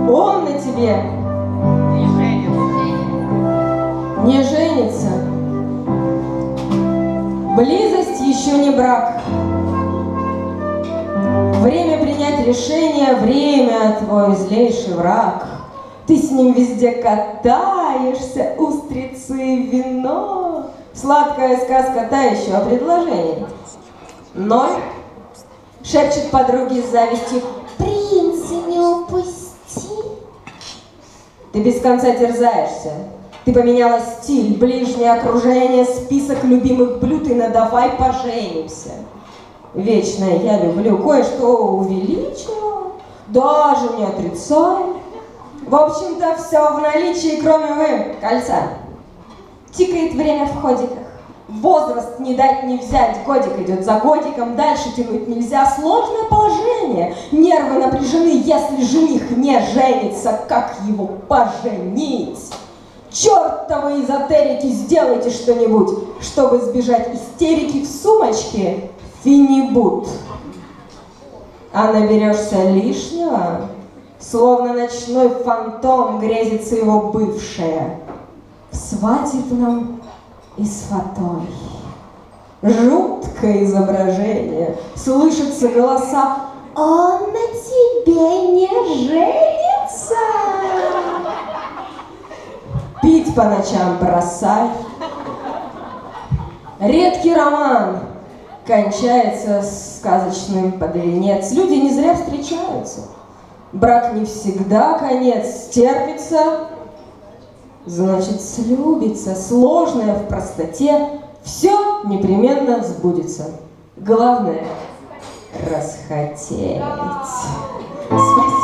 Он на тебе не женится. Близость еще не брак. Время принять решение, время твой злейший враг. Ты с ним везде катаешься, устрицы и вино. Сладкая сказка та еще о предложении. Но шепчет подруге с завистью: принца не упусти. Ты без конца терзаешься. Ты поменяла стиль, ближнее окружение, список любимых блюд, и на давай поженимся. Вечное я люблю, кое-что увеличила, даже не отрицаю. В общем-то, все в наличии, кроме кольца. Тикает время в ходиках. Возраст не дать не взять, годик идет за годиком, дальше тянуть нельзя. Сложное положение, нервы напряжены, если жених не женится, как его поженить? Чертовы эзотерики, сделайте что-нибудь, чтобы избежать истерики. В сумочке финибут. А наберешься лишнего, словно ночной фантом грезится его бывшая в свадебном и с фатой. Жуткое изображение, слышатся голоса: он на тебе не женится. Пить по ночам бросай. Редкий роман кончается сказочным под венец. Люди не зря встречаются. Брак не всегда конец. Терпится, значит слюбится. Сложное в простоте. Все непременно сбудется. Главное — расхотеть. Спасибо.